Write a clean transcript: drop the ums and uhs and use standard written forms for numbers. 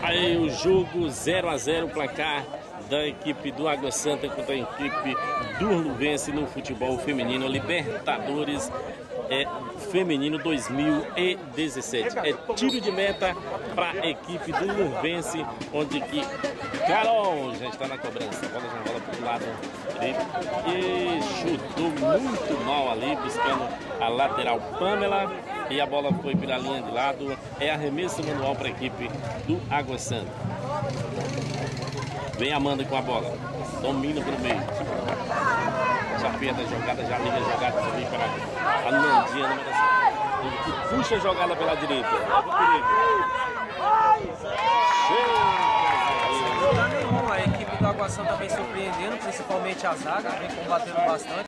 Aí o jogo 0 a 0, o placar da equipe do Água Santa contra a equipe do Luvense no futebol feminino, Libertadores Feminino 2017. É tiro de meta para a equipe do Luvense, onde que Carol já está na cobrança. A bola já rola para o lado direito e chutou muito mal ali, buscando a lateral Pamela. E a bola foi pela linha de lado. É arremesso manual para a equipe do Água Santa. Vem Amanda com a bola. Domina pelo meio. Já perde a jogada, já liga a jogada ali para a Nandinha. Que puxa a jogada pela direita. Olha o perigo. A equipe do Água Santa vem surpreendendo, principalmente a zaga, vem combatendo bastante.